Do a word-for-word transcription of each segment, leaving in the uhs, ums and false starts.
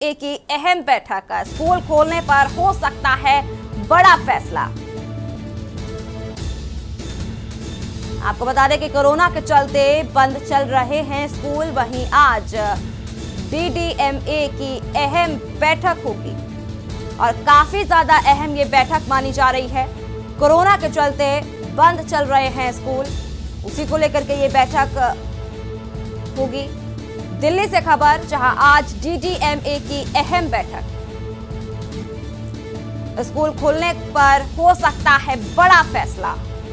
ए की अहम बैठक। स्कूल खोलने पर हो सकता है बड़ा फैसला। आपको बता दें कि कोरोना के चलते बंद चल रहे हैं स्कूल, वहीं आज डी डी एम ए की अहम बैठक होगी और काफी ज्यादा अहम ये बैठक मानी जा रही है। कोरोना के चलते बंद चल रहे हैं स्कूल, उसी को लेकर के ये बैठक होगी। दिल्ली से खबर, जहां आज डी डी एम ए की अहम बैठक। स्कूल खोलने पर हो सकता है बड़ा फैसला।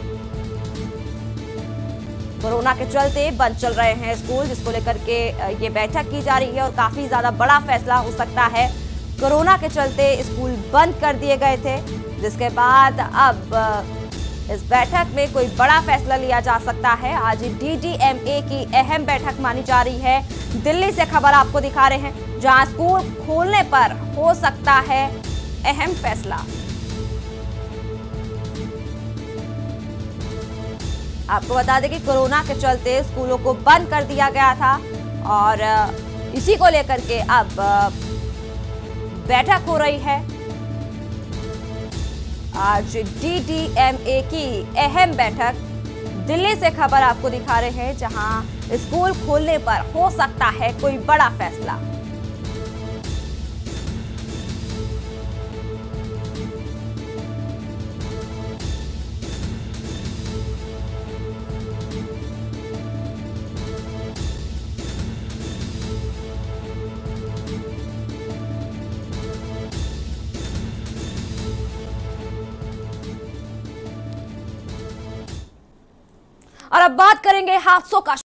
कोरोना के चलते बंद चल रहे हैं स्कूल, जिसको लेकर के ये बैठक की जा रही है और काफी ज्यादा बड़ा फैसला हो सकता है। कोरोना के चलते स्कूल बंद कर दिए गए थे, जिसके बाद अब इस बैठक में कोई बड़ा फैसला लिया जा सकता है। आज डी डी एम ए की अहम बैठक मानी जा रही है। दिल्ली से खबर आपको दिखा रहे हैं, जहां स्कूल खोलने पर हो सकता है अहम फैसला। आपको बता दें कि कोरोना के चलते स्कूलों को बंद कर दिया गया था और इसी को लेकर के अब बैठक हो रही है। आज डी डी एम ए की अहम बैठक। दिल्ली से खबर आपको दिखा रहे हैं, जहां स्कूल खोलने पर हो सकता है कोई बड़ा फैसला। और अब बात करेंगे हादसों का।